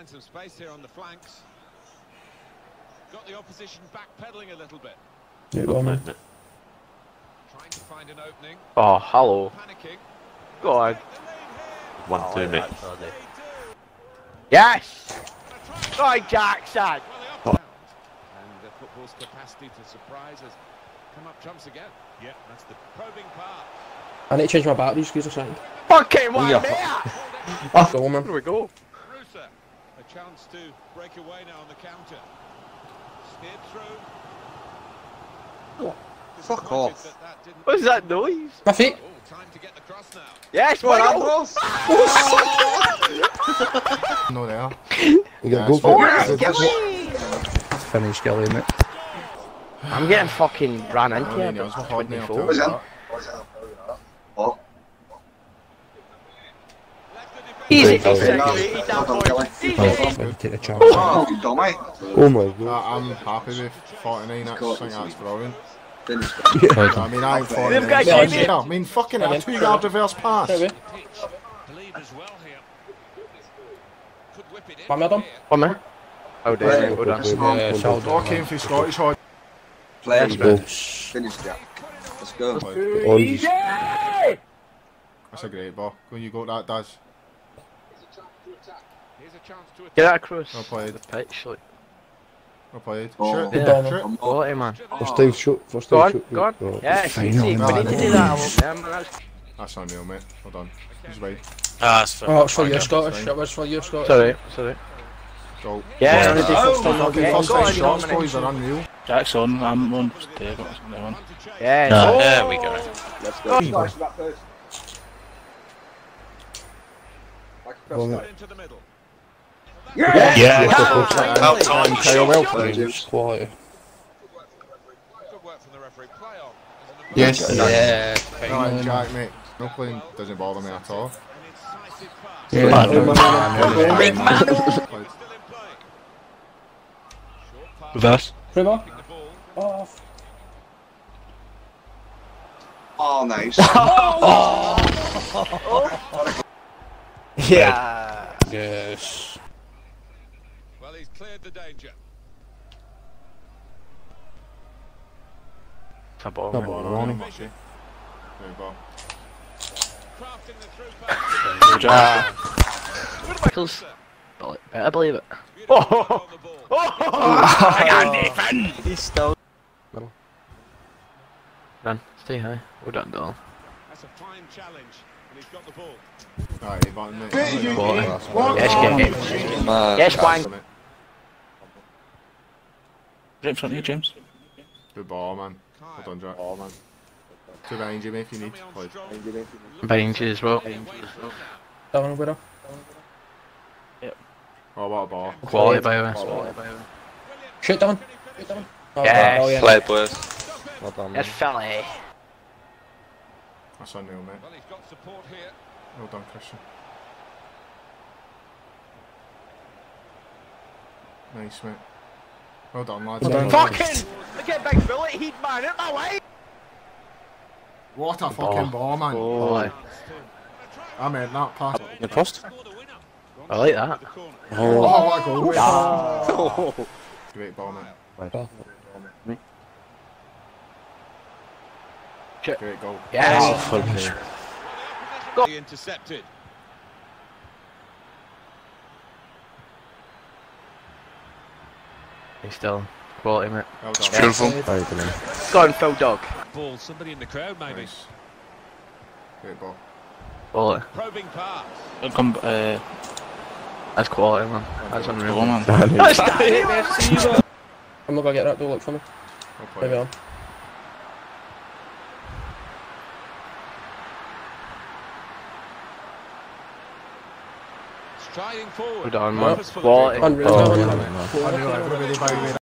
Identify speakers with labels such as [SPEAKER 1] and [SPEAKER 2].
[SPEAKER 1] find some space here on the flanks. Got the opposition backpedaling a little bit.
[SPEAKER 2] Yeah, go on, man.
[SPEAKER 1] Trying to find an opening.
[SPEAKER 3] Oh, hello.
[SPEAKER 1] Panicking.
[SPEAKER 3] Go on.
[SPEAKER 4] 1-2, mate.
[SPEAKER 3] Yes! Go on, Jackson!
[SPEAKER 1] And the football's capacity to surprise has come up trumps again. Yeah, that's the probing part.
[SPEAKER 2] I need to change my battery, excuse me a second.
[SPEAKER 3] Fucking one
[SPEAKER 2] Yeah.
[SPEAKER 3] there!
[SPEAKER 2] Go on, man.
[SPEAKER 3] Here we go.
[SPEAKER 1] Rusa, a chance to break away now on the counter. Steered through.
[SPEAKER 4] Fuck off.
[SPEAKER 3] What's that noise?
[SPEAKER 2] My feet.
[SPEAKER 1] Oh, time to get the cross now.
[SPEAKER 3] Yes,
[SPEAKER 4] What
[SPEAKER 3] well,
[SPEAKER 4] Ambrose?
[SPEAKER 5] No, they are.
[SPEAKER 2] You got to go for it.
[SPEAKER 5] It's finished, Gilly, isn't it?
[SPEAKER 3] I'm getting fucking ran into
[SPEAKER 5] I mean,
[SPEAKER 3] here.
[SPEAKER 5] I was hard now.
[SPEAKER 4] What's that? What?
[SPEAKER 3] Easy,
[SPEAKER 4] Okay,
[SPEAKER 5] Take the chance.
[SPEAKER 4] Oh, you dummy.
[SPEAKER 2] Oh my god.
[SPEAKER 5] I'm happy with 49. I think that's brilliant.
[SPEAKER 4] Finished.
[SPEAKER 5] I mean, I'm 49.
[SPEAKER 3] They've got Jamie.
[SPEAKER 5] Yeah, I mean, fucking a 2-yard reverse pass.
[SPEAKER 2] There we go.
[SPEAKER 1] Believe as well here. Could whip it in.
[SPEAKER 2] One minute.
[SPEAKER 3] Come here. Oh, dear. Hold on.
[SPEAKER 2] Yeah, shoulder.
[SPEAKER 5] Oh, came through Scottish hard.
[SPEAKER 4] Play.
[SPEAKER 2] Go.
[SPEAKER 4] Finished, yeah. Let's go.
[SPEAKER 2] Orange.
[SPEAKER 5] That's a great ball. When you got that, Daz.
[SPEAKER 1] Here's a chance to
[SPEAKER 3] Get that across
[SPEAKER 5] Well played.
[SPEAKER 3] the pitch, like.
[SPEAKER 5] Well played.
[SPEAKER 4] Oh.
[SPEAKER 5] Shoot.
[SPEAKER 3] Yeah.
[SPEAKER 5] Shoot.
[SPEAKER 3] Quality, man.
[SPEAKER 2] First time shoot. First
[SPEAKER 3] Go
[SPEAKER 2] time
[SPEAKER 3] on,
[SPEAKER 2] shoot.
[SPEAKER 3] go on.
[SPEAKER 2] Oh.
[SPEAKER 3] Yeah, it's easy. We need
[SPEAKER 5] Final.
[SPEAKER 3] to do that. Yeah, man, that's...
[SPEAKER 5] That's unreal, mate. Well done. He's right.
[SPEAKER 6] Ah, that's fair.
[SPEAKER 2] Oh, it's for you, Scottish. It was for you, Scottish.
[SPEAKER 3] Sorry.
[SPEAKER 5] Goal.
[SPEAKER 3] Yeah, only
[SPEAKER 5] Fucking first
[SPEAKER 3] go
[SPEAKER 5] time
[SPEAKER 3] on,
[SPEAKER 5] shots,
[SPEAKER 3] go on,
[SPEAKER 5] boys, are unreal.
[SPEAKER 6] Jack's on, I'm on. Dave, on.
[SPEAKER 3] Yeah.
[SPEAKER 6] No, there we go.
[SPEAKER 4] Let's go.
[SPEAKER 1] into the middle.
[SPEAKER 6] Yeah.
[SPEAKER 2] Well
[SPEAKER 6] time.
[SPEAKER 2] Kyle, well played. Quality.
[SPEAKER 1] Good work from the referee. Play on.
[SPEAKER 5] Yes.
[SPEAKER 2] Yeah.
[SPEAKER 5] Alright, Jack, mate. No playing doesn't bother me at all.
[SPEAKER 1] An incisive pass.
[SPEAKER 6] Big man.
[SPEAKER 1] Still in play. Short pass.
[SPEAKER 6] Reverse.
[SPEAKER 2] Primo.
[SPEAKER 1] The ball.
[SPEAKER 2] Off.
[SPEAKER 4] Oh, nice.
[SPEAKER 3] Yeah.
[SPEAKER 2] Yes.
[SPEAKER 1] Well, he's cleared the danger.
[SPEAKER 3] It's a ball,
[SPEAKER 2] No
[SPEAKER 3] man.
[SPEAKER 2] ball,
[SPEAKER 5] Warning.
[SPEAKER 2] warning.
[SPEAKER 5] Great ball.
[SPEAKER 1] Crafting the through pass.
[SPEAKER 3] Close. Better believe it.
[SPEAKER 1] Beautiful on the ball.
[SPEAKER 3] Hang on, Nathan. He's still.
[SPEAKER 2] Middle.
[SPEAKER 3] Done. Stay high. We're done, Dom.
[SPEAKER 1] That's a fine challenge, and he's got the ball.
[SPEAKER 5] Alright, you button, mate.
[SPEAKER 3] Yes, Wang.
[SPEAKER 6] James, on you, James.
[SPEAKER 5] Good ball, man. Well done, Jack. Two behind you, mate, if you need. Played.
[SPEAKER 3] Behind you as well.
[SPEAKER 2] Down, widow.
[SPEAKER 5] Oh, what a ball.
[SPEAKER 3] Quality, by the way.
[SPEAKER 2] Shoot down. Oh,
[SPEAKER 3] Yes.
[SPEAKER 2] oh, yeah.
[SPEAKER 4] Play, please. Well done,
[SPEAKER 3] Yes, Philly.
[SPEAKER 5] That's unreal, mate.
[SPEAKER 1] Well, he's got support here.
[SPEAKER 5] Well done, Christian. Nice, mate. Well done, lads.
[SPEAKER 2] Well done.
[SPEAKER 3] Fucking! Look at Big Bullet, he'd man out my way!
[SPEAKER 5] What a fucking ball, man.
[SPEAKER 3] Quality.
[SPEAKER 5] I made that pass.
[SPEAKER 2] The post.
[SPEAKER 3] I like that.
[SPEAKER 5] Oh, what a goal.
[SPEAKER 3] Ah.
[SPEAKER 5] Great ball, mate. Great goal.
[SPEAKER 3] Yes!
[SPEAKER 1] Intercepted.
[SPEAKER 3] He's still quality, mate.
[SPEAKER 5] Well done.
[SPEAKER 4] Beautiful.
[SPEAKER 3] Go on, Phil Dog.
[SPEAKER 1] Ball, somebody in the crowd maybe.
[SPEAKER 5] Nice. Great ball.
[SPEAKER 3] Quality.
[SPEAKER 1] Probing pass.
[SPEAKER 6] Don't come,
[SPEAKER 3] That's quality, man. That's unreal.
[SPEAKER 6] go on, man.
[SPEAKER 3] That's not it,
[SPEAKER 2] I'm not gonna get that. Don't look for me.
[SPEAKER 5] Well
[SPEAKER 2] There we
[SPEAKER 5] played.
[SPEAKER 2] are.
[SPEAKER 1] Striding forward.
[SPEAKER 3] Well done, man.
[SPEAKER 1] Purposeful
[SPEAKER 3] Quality.
[SPEAKER 1] dribble.
[SPEAKER 2] Unreal.
[SPEAKER 3] Oh,
[SPEAKER 2] Unreal.
[SPEAKER 3] yeah.
[SPEAKER 5] Unreal, everybody by me.